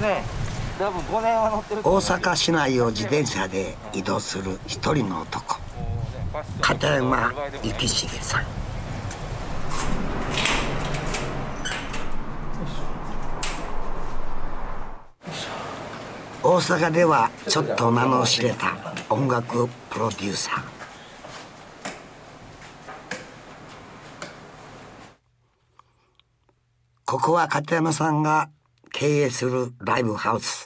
ね。多分5年は乗ってる。 大阪市内を自転車で移動する一人の男、片山幸重さん。大阪ではちょっと名の知れた音楽プロデューサー。ここは片山さんが経営するライブハウス。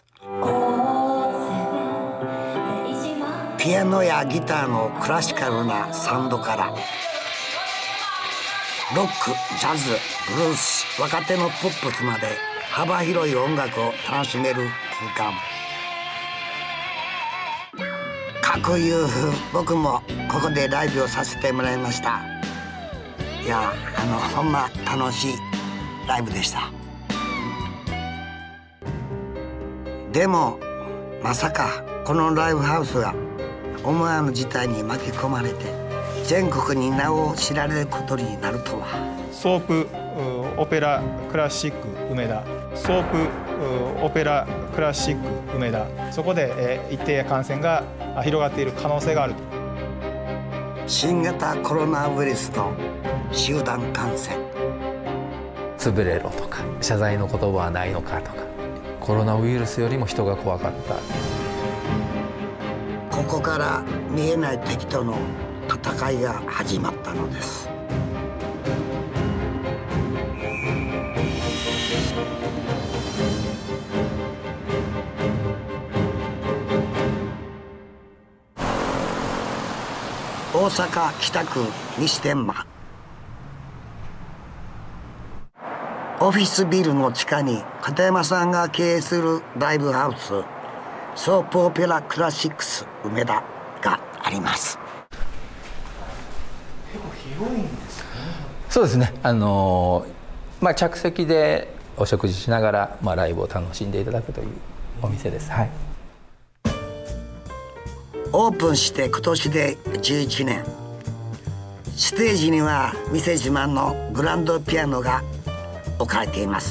ピアノやギターのクラシカルなサウンドからロック、ジャズ、ブルース、若手のポップスまで幅広い音楽を楽しめる空間。かくいう僕もここでライブをさせてもらいました。いや、ほんま楽しいライブでした。でもまさかこのライブハウスが思わぬ事態に巻き込まれて全国に名を知られることになるとは。 ソープオペラクラシック梅田、ソープオペラクラシック梅田、そこで一定感染が広がっている可能性がある。 新型コロナウイルスの集団感染。 潰れろとか謝罪の言葉はないのかとか、コロナウイルスよりも人が怖かった。 ここから見えない敵との戦いが始まったのです。大阪北区西天満。オフィスビルの地下に片山さんが経営するライブハウス、ソープオペラクラシックス梅田があります。 結構広いんですね。 そうですね。着席でお食事しながら、ライブを楽しんでいただくというお店です。はい。 オープンして今年で11年。ステージには店自慢のグランドピアノが置かれています。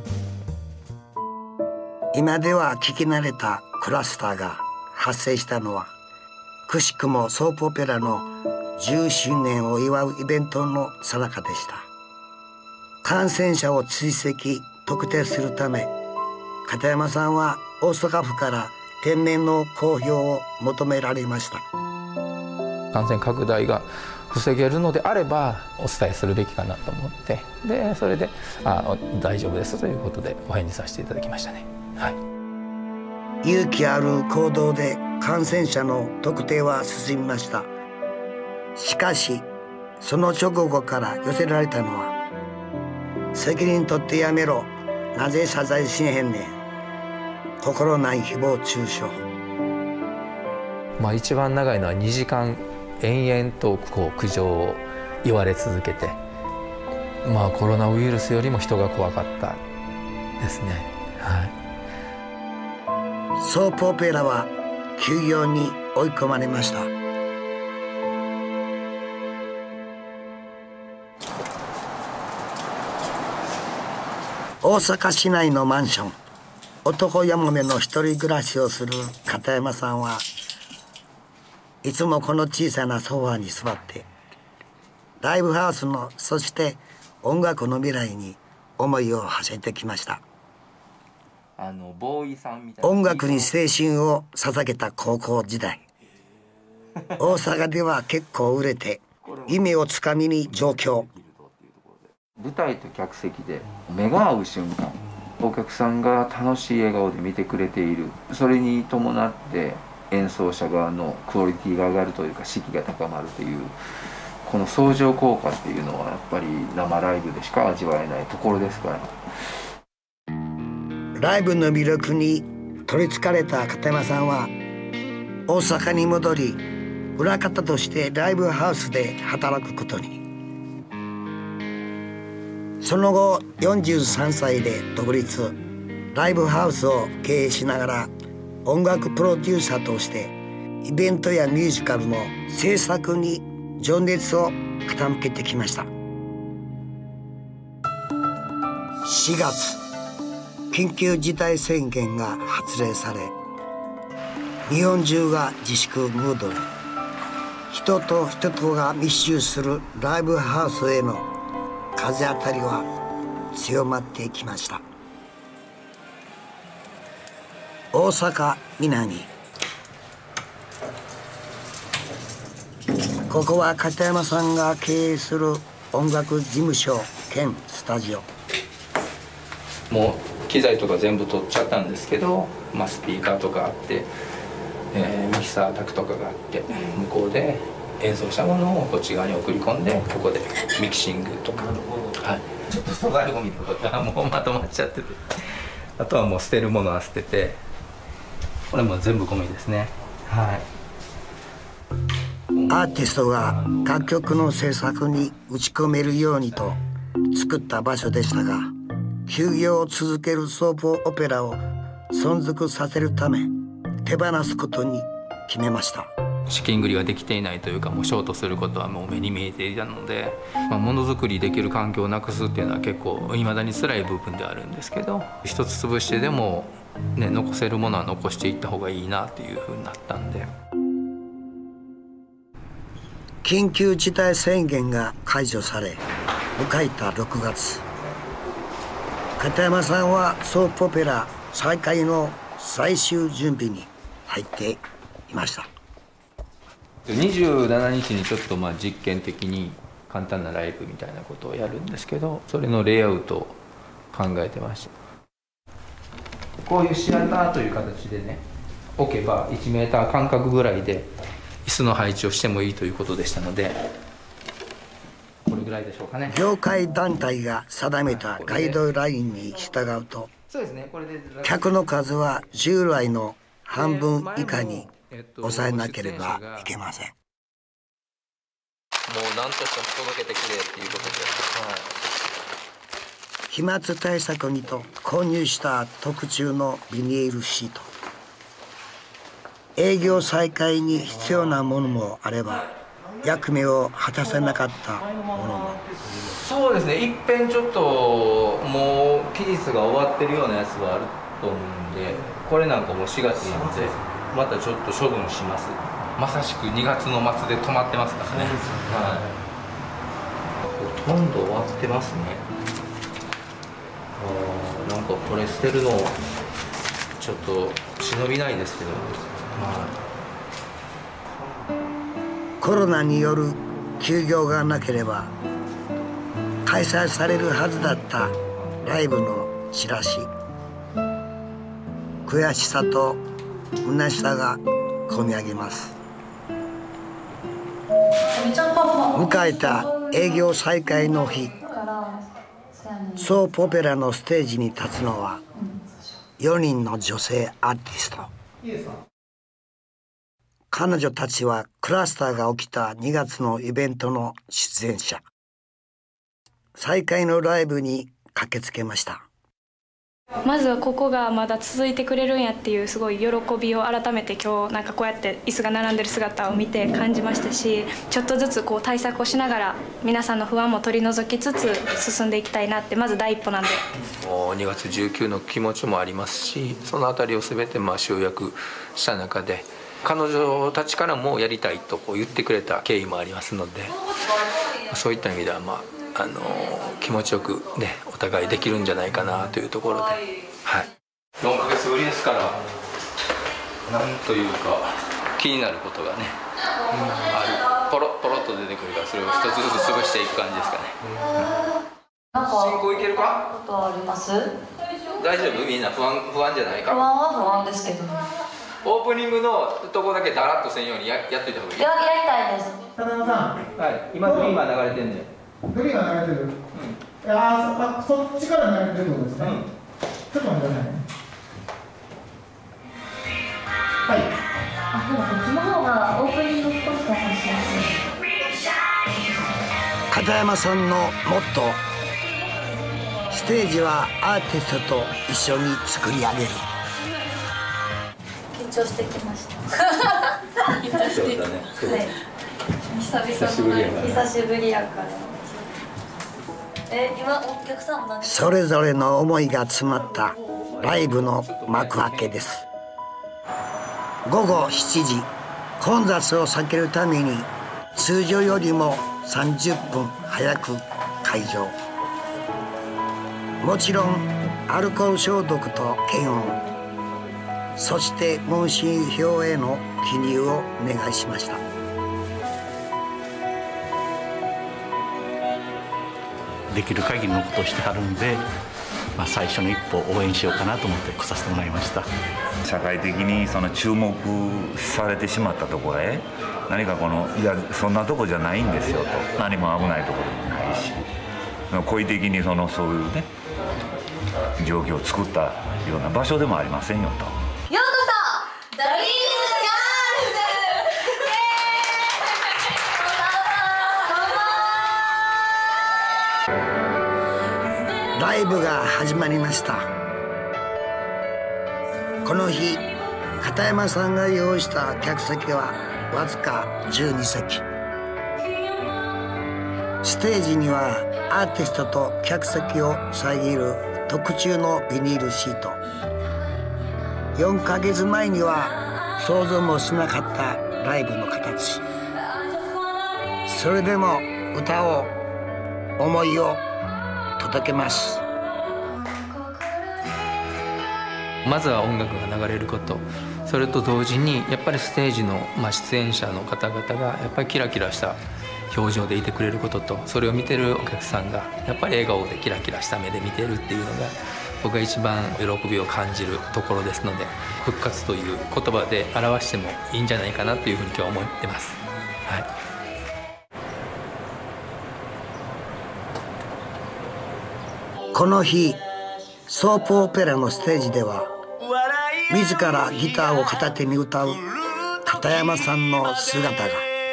今では聞き慣れたクラスターが発生したのはくしくもソープオペラの10周年を祝うイベントの最中でした。感染者を追跡特定するため片山さんは大阪府から店名の公表を求められました。 感染拡大が防げるのであればお伝えするべきかなと思って、でそれで大丈夫ですということでお返事させていただきましたね。はい、 勇気ある行動で感染者の特定は進みました。しかしその直後から寄せられたのは「責任取ってやめろ、なぜ謝罪しへんねん、心ない誹謗中傷」。 一番長いのは2時間延々と苦情を言われ続けて、コロナウイルスよりも人が怖かったですね。はい、 ソープオペラは休業に追い込まれました。大阪市内のマンション、男やもめの一人暮らしをする片山さんはいつもこの小さなソファーに座ってライブハウスのそして音楽の未来に思いを馳せてきました。音楽に青春を捧げた高校時代、大阪では結構売れて夢をつかみに上京。 舞台と客席で目が合う瞬間、お客さんが楽しい笑顔で見てくれている。それに伴って演奏者側のクオリティが上がるというか士気が高まるという、この相乗効果っていうのはやっぱり生ライブでしか味わえないところですから。 ライブの魅力に取りつかれた片山さんは大阪に戻り裏方としてライブハウスで働くことに。その後43歳で独立、ライブハウスを経営しながら音楽プロデューサーとしてイベントやミュージカルの制作に情熱を傾けてきました。4月、 緊急事態宣言が発令され、日本中が自粛ムードに。人と人とが密集するライブハウスへの風当たりは強まってきました。大阪南、ここは片山さんが経営する音楽事務所兼スタジオ。 もう機材とか全部取っちゃったんですけど、スピーカーとかあって、ミキサー卓とかがあって、向こうで演奏したものをこっち側に送り込んで、ここでミキシングとか、はい、ちょっと粗大ゴミとかがもうまとまっちゃってて、あとはもう捨てるものは捨てて、これも全部ゴミですね。はい。 アーティストが楽曲の制作に打ち込めるようにと作った場所でしたが、休業を続けるソープオペラを存続させるため手放すことに決めました。 資金繰りができていないというか、もうショートすることはもう目に見えていたので、ものづくりできる環境をなくすっていうのは結構いまだに辛い部分ではあるんですけど、一つ潰してでも、ね、残せるものは残していった方がいいなっていうふうになったんで。 緊急事態宣言が解除され迎えた6月、片山さんはソープオペラ再開の最終準備に入っていました。 27日にちょっと実験的に簡単なライブみたいなことをやるんですけど、それのレイアウトを考えてました。こういうシアターという形でね、置けば1メーター間隔ぐらいで椅子の配置をしてもいいということでしたので、これぐらいでしょうかね。 業界団体が定めたガイドラインに従うと、客の数は従来の半分以下に抑えなければいけません。もう何としても届けてくれっていうことで、 飛沫対策にと購入した特注のビニールシート。営業再開に必要なものもあれば、役目を果たせなかったものも。 そうですね、いっぺんちょっともう期日が終わってるようなやつはあると思うんで、これなんかもう4月なんでまたちょっと処分します。まさしく2月の末で止まってますからね。はい、ほとんど終わってますね。なんかこれ捨てるのちょっと忍びないですけど、 コロナによる休業がなければ開催されるはずだったライブのチラシ。悔しさと虚しさがこみ上げます。迎えた営業再開の日、ソープオペラのステージに立つのは4人の女性アーティスト。彼女たちはクラスターが起きた2月のイベントの出演者。再開のライブに駆けつけました。 まずはここがまだ続いてくれるんやっていうすごい喜びを改めて今日なんかこうやって椅子が並んでる姿を見て感じましたし、ちょっとずつこう対策をしながら皆さんの不安も取り除きつつ進んでいきたいなって、まず第一歩なんで。 もう2月19の気持ちもありますし、そのあたりを全て集約した中で彼女たちからもやりたいとこう言ってくれた経緯もありますので、そういった意味では気持ちよくねお互いできるんじゃないかなというところで、はい、4ヶ月ぶりですから、なんというか気になることがね、ポロポロっと出てくるから、それを一つずつ潰していく感じですかね。進行いけるか？ ことあります？ 大丈夫？みんな不安じゃないか？ 不安は不安ですけどね。 オープニングのとこだけだらっとせんようにやっといた方がいい。 やりたいです。 片山さん、 はい、今ドリーマー流れてんねん。 ドリーマー流れてる。そっちから流れてるってことですね。ちょっと待ってくださいね。はい。 でもこっちの方がオープニングっぽくて欲しいです。 片山さんのモットー、ステージはアーティストと一緒に作り上げる。 緊張してきました。 緊張してきたね。 はい。久しぶりやから。今お客さん何？ それぞれの思いが詰まったライブの幕開けです。午後7時、混雑を避けるために通常よりも30分早く開場。もちろんアルコール消毒と検温、そして問診票への記入をお願いしました。 できる限りのことをしてはるんで、最初の一歩応援しようかなと思って来させてもらいました。 社会的にその注目されてしまったところへ何かいやそんなとこじゃないんですよと、何も危ないところもないし、故意的にそういうね状況を作ったような場所でもありませんよと。 ようこそドリームガールズ。 ライブが始まりました。この日、片山さんが用意した客席はわずか12席。ステージにはアーティストと客席を遮る特注のビニールシート。4ヶ月前には想像もしなかったライブの形。それでも歌を、思いを届けます。 まずは音楽が流れること、それと同時にやっぱりステージの、出演者の方々がやっぱりキラキラした表情でいてくれることと、それを見てるお客さんがやっぱり笑顔でキラキラした目で見てるっていうのが僕が一番喜びを感じるところですので、復活という言葉で表してもいいんじゃないかなというふうに今日は思ってます。はい。 この日、ソープオペラのステージでは自らギターを片手に歌う片山さんの姿が。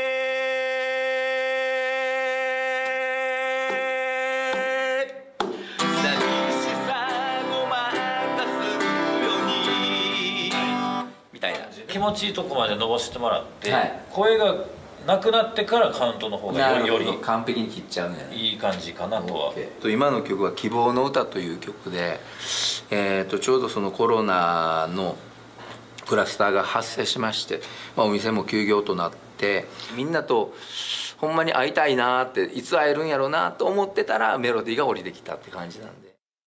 気持ちいいとこまで伸ばしてもらって、声がなくなってからカウントの方がより完璧に切っちゃうね。 いい感じかなとは。 今の曲は「希望の歌」という曲で、ちょうどそのコロナのクラスターが発生しまして、お店も休業となって、みんなとほんまに会いたいなって、いつ会えるんやろうなと思ってたらメロディーが降りてきたって感じなんで。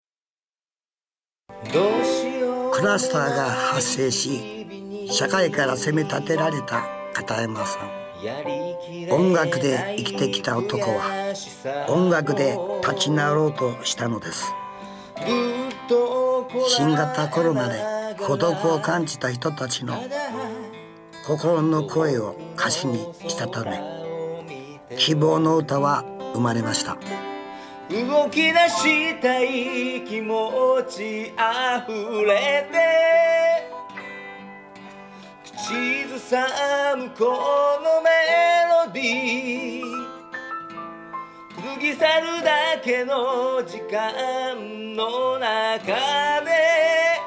クラスターが発生し、社会から責め立てられた片山さん。音楽で生きてきた男は音楽で立ち直ろうとしたのです。新型コロナで孤独を感じた人たちの心の声を歌詞にしたため、希望の歌は生まれました。 動き出したい気持ちあふれて、口ずさむこのメロディー、過ぎ去るだけの時間の中で、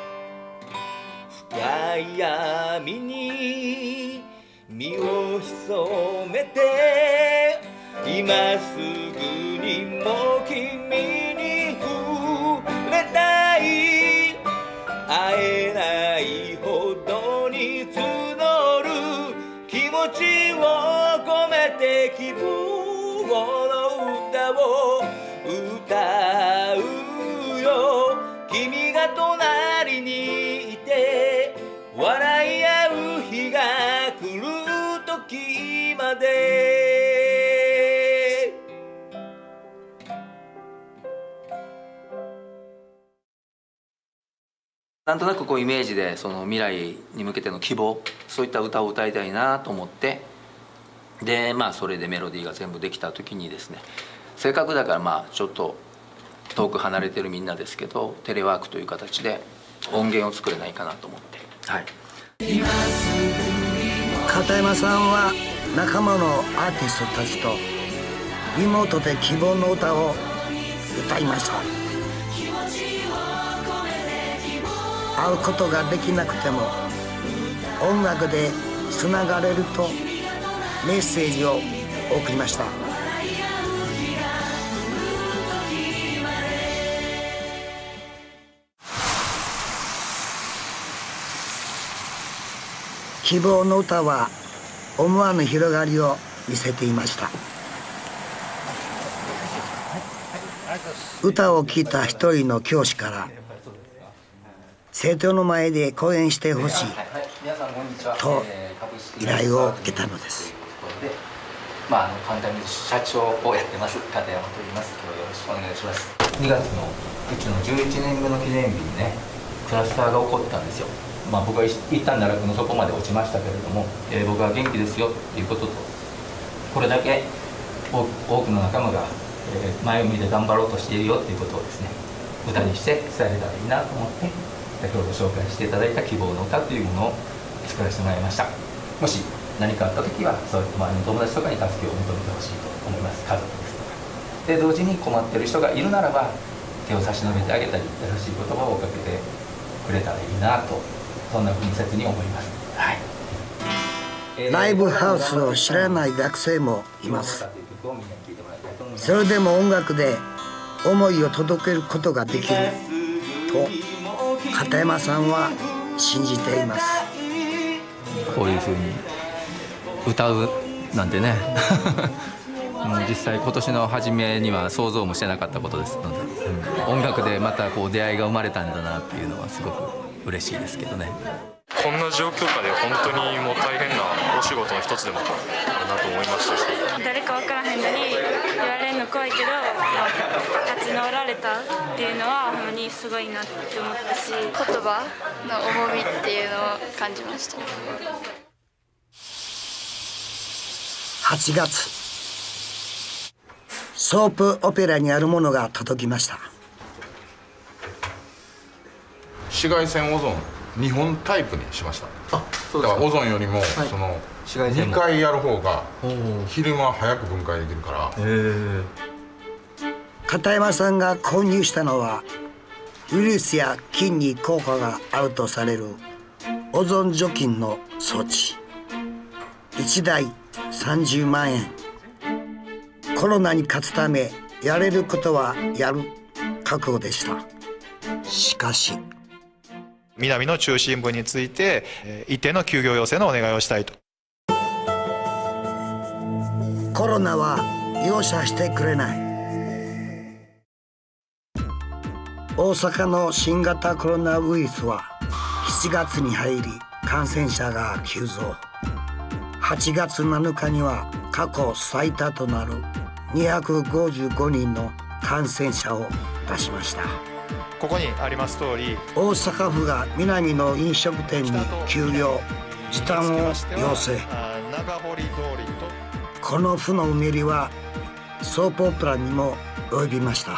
深い闇に身を潜めて、今すぐにも君に触れたい、会えないほどに募る気持ちを込めて、希望の歌を歌うよ。君が隣にいて笑い合う日が来る時まで。 なんとなくイメージでその未来に向けての希望、そういった歌を歌いたいなと思って、でそれでメロディーが全部できた時にですね、せっかくだからちょっと遠く離れてるみんなですけど、テレワークという形で音源を作れないかなと思って。はい。 片山さんは仲間のアーティストたちとリモートで希望の歌を歌いました。会うことができなくても音楽でつながれるとメッセージを送りました。 希望の歌は思わぬ広がりを見せていました。歌を聴いた一人の教師から生徒の前で講演してほしいと依頼を受けたのです。 簡単に社長をやってます片山と言います。今日よろしくお願いします。2月のうちの11年後の記念日にね、クラスターが起こったんですよ。僕は一旦奈落の底まで落ちましたけれども、僕は元気ですよっていうことと、これだけ多くの仲間が前を見て頑張ろうとしているよっていうことをですね、歌にして伝えれたらいいなと思って、先ほど紹介していただいた希望の歌というものを作らせてもらいました。もし何かあった時はそういった周りの友達とかに助けを求めてほしいと思います。家族ですとかで、同時に困ってる人がいるならば手を差し伸べてあげたり、優しい言葉をかけてくれたらいいなと、そんなふうに切に思います。はい、 ライブハウスを知らない学生もいます。それでも音楽で思いを届けることができると片山さんは信じています。 こういうふうに歌うなんてね実際今年の初めには想像もしてなかったことですので、音楽でまた出会いが生まれたんだなっていうのはすごく嬉しいですけどね。 こんな状況下で本当にもう大変なお仕事の一つでもなと思いましたし、 誰か分からへんのに言われるの怖いけど、立ち直られたっていうのはほんまにすごいなって思ったし、 言葉の重みっていうのを感じました。 8月、ソープオペラにあるものが届きました。 紫外線オゾン2本タイプにしました。だからオゾンよりも、その2回やる方が昼間早く分解できるから。 片山さんが購入したのはウイルスや菌に効果があるとされるオゾン除菌の装置。1台30万円。コロナに勝つためやれることはやる覚悟でした。しかし南の中心部について一定の休業要請のお願いをしたいと。 コロナは容赦してくれない。大阪の新型コロナウイルスは7月に入り感染者が急増。8月7日には過去最多となる255人の感染者を出しました。 ここにあります通り、 大阪府が南の飲食店に休業時短を要請。この負のうねりはソープオペラにも及びました。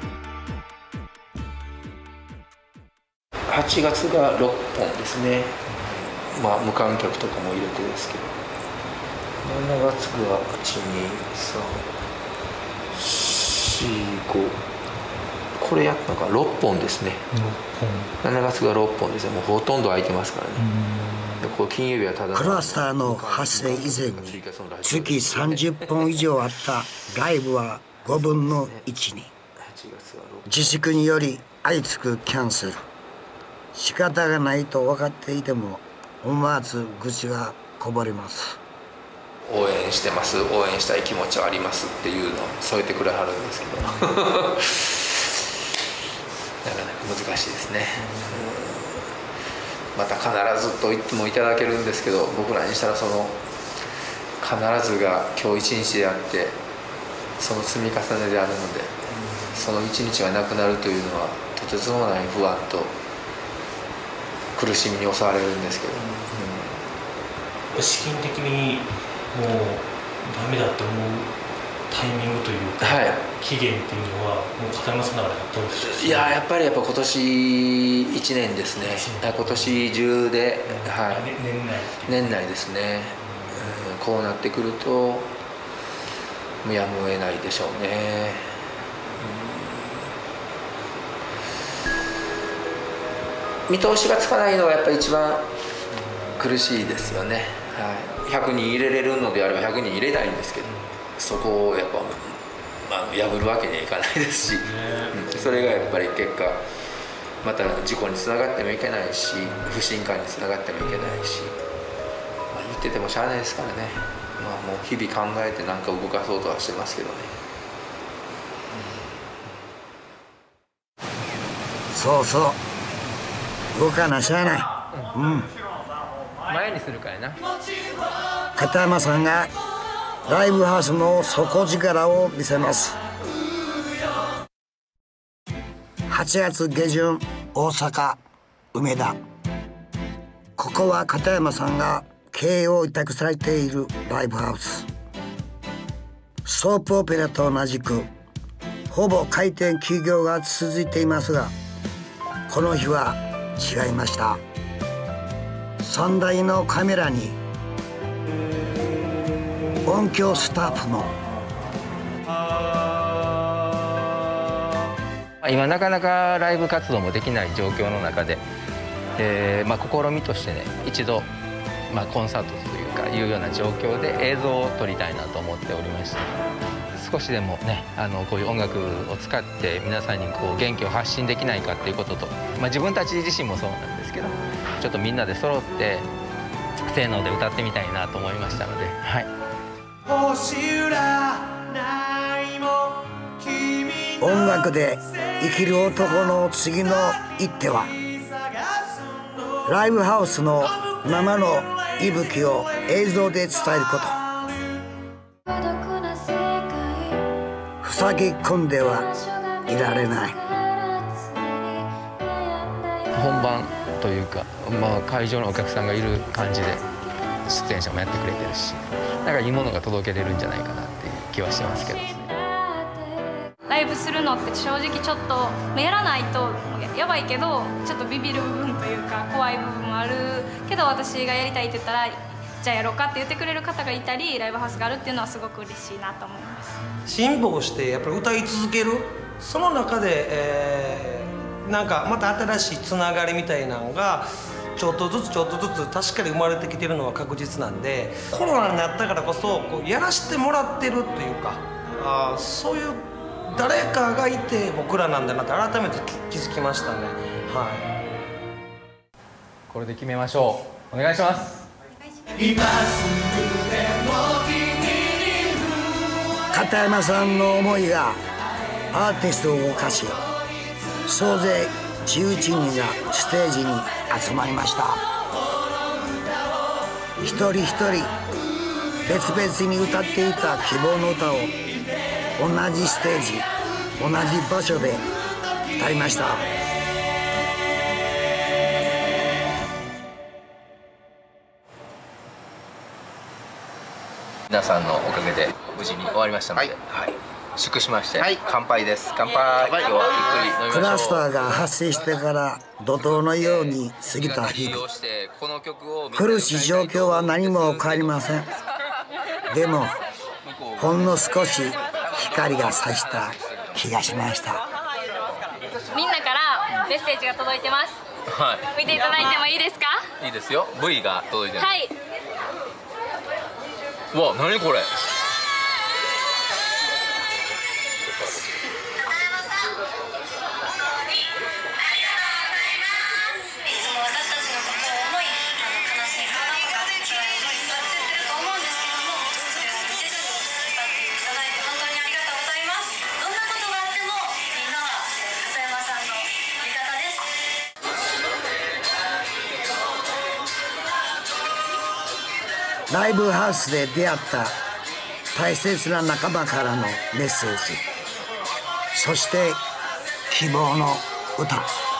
8月が6本ですね。無観客とかも入れてですけど、7月が12345、これやったのが6本ですね。7月が6本ですね。もうほとんど空いてますからね。金曜日はただクラスターの発生以前に月30本以上あったライブは5分の1に。自粛により相次ぐキャンセル。仕方がないと分かっていても思わず愚痴がこぼれます。 応援してます、応援したい気持ちはありますっていうのを添えてくれはるんですけどなかなか難しいですね。また必ずと言ってもいただけるんですけど、僕らにしたらその必ずが今日一日であってその積み重ねであるので、その一日がなくなるというのはとてつもない不安と苦しみに襲われるんですけど、 資金的にもうダメだと思うタイミングというか、期限っていうのはもう片山さんの中でどうでしょうか。 やっぱり今年1年ですね。今年中で、年内ですね。こうなってくるとやむを得ないでしょうね。見通しがつかないのがやっぱり一番苦しいですよね。100人入れれるのであれば100人入れないんですけど、そこをやっぱ破るわけにはいかないですし、それがやっぱり結果また事故につながってもいけないし、不信感につながってもいけないし、 言っててもしゃあないですからね。まあもう日々考えてなんか動かそうとはしてますけどね。 そうそう動かなしゃあない。 前にするからな。 片山さんがライブハウスの底力を見せます。8月下旬、大阪梅田。ここは片山さんが経営を委託されているライブハウス。ソープオペラと同じくほぼ開店休業が続いていますが、この日は違いました。3台のカメラに音響スタッフも。 今なかなかライブ活動もできない状況の中で、試みとしてね、一度、コンサートというかいうような状況で映像を撮りたいなと思っておりまして、少しでもねこういう音楽を使って皆さんにこう元気を発信できないかっていうことと、自分たち自身もそうなんですけど、ちょっとみんなで揃ってせーので歌ってみたいなと思いましたので、はい。 音楽で生きる男の次の一手は、ライブハウスの生の息吹を映像で伝えること。塞ぎ込んではいられない。 本番というか、会場のお客さんがいる感じで出演者もやってくれてるし、なんかいいものが届けれるんじゃないかなっていう気はしてますけど。 ライブするのって正直ちょっとやらないとやばいけど、ちょっとビビる部分というか怖い部分もあるけど、私がやりたいって言ったらじゃあやろうかって言ってくれる方がいたり、ライブハウスがあるっていうのはすごく嬉しいなと思います。 辛抱してやっぱり歌い続ける、その中で、なんかまた新しいつながりみたいなのがちょっとずつ確かに生まれてきてるのは確実なんで、コロナになったからこそやらせてもらってるというか、そういう誰かがいて僕らなんだなって改めて気づきましたね。はい。 これで決めましょう。お願いします。 片山さんの思いがアーティストを動かし、総勢11人がステージに集まりました。一人一人別々に歌っていた希望の歌を同じステージ、同じ場所で歌いました。 皆さんのおかげで無事に終わりましたので、祝しまして、乾杯です。乾杯。今日はゆっくり飲みましょう。 クラスターが発生してから怒涛のように過ぎた日々。苦しい状況は何も変わりません。でもほんの少し光が差した気がしました。 みんなからメッセージが届いてます。 はい。 見ていただいてもいいですか？ いいですよ。V が届いてる。 はい。 うわ、何これ。 ライブハウスで出会った大切な仲間からのメッセージ、そして希望の歌。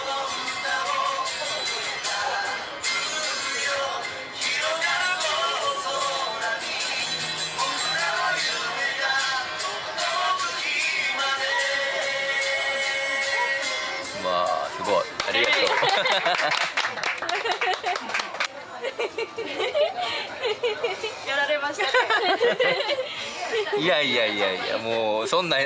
すごい、ありがとう。 やられましたね。 いやもうそんな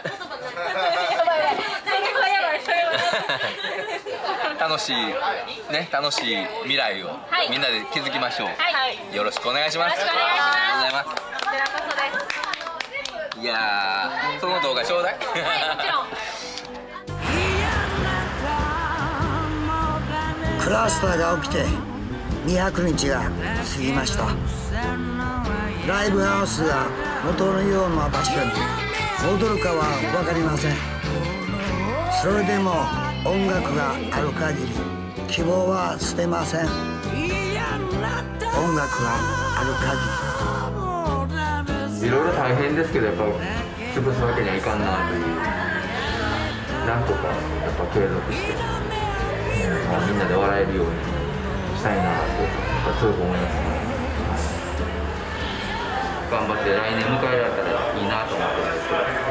楽しい未来をみんなで築きましょう。よろしくお願いします。 よろしくお願いします。 ありがとうございます。 こちらこそです。 いやー、その動画ちょうだい。 はい、もちろん。 クラスターが起きて 200日が過ぎました。ライブハウスが元のような場所に戻るかは分かりません。それでも音楽がある限り希望は捨てません。音楽がある限りいろいろ大変ですけど、やっぱ潰すわけにはいかんなという、なんとかやっぱ継続して、みんなで笑えるようにしたいなって強く思いますね。頑張って来年迎えられたらいいなと思ってるんですけど。